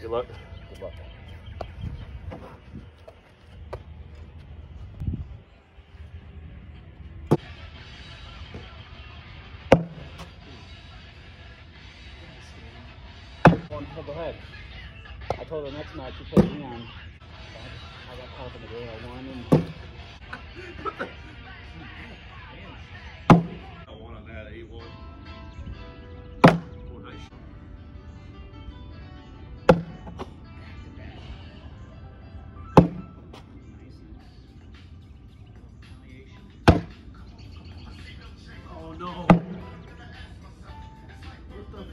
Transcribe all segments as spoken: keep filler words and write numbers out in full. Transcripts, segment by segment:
Good luck. Good luck. One, oh, go ahead. I told her next match you put me on. I got caught up in the game. I won and. I won on that eight one. Oh, nice. Oh no. What the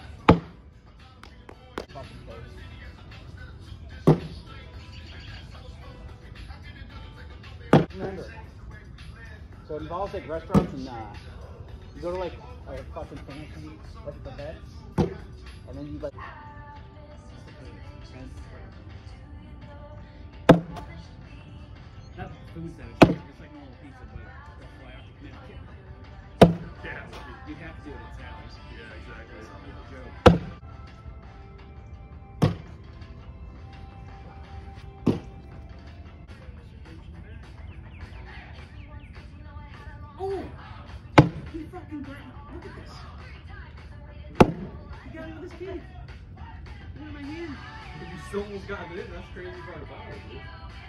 Fucking place. Remember, so it involves like restaurants and uh, you go to like a fucking fancy like the vets, and then you like. Not food centers, it's like normal pizza, but they'll fly out to Connecticut. Yeah. You have to do it at Sally's. Yeah, exactly. It's a joke. Oh! He fucking got look at this. He got it with his teeth. Look at my hand. You still almost got it in. That's the crazy part about it, dude.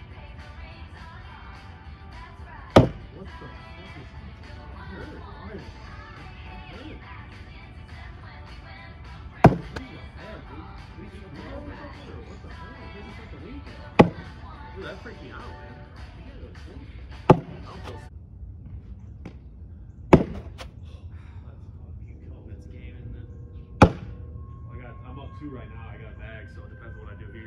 What the fuck is that? Hurt. Hurt. Hurt. What the hell? Dude, that freaked me out, man. I don't feel That's game, isn't it? I got, I'm up two right now. I got a bag, so it depends on what I do here.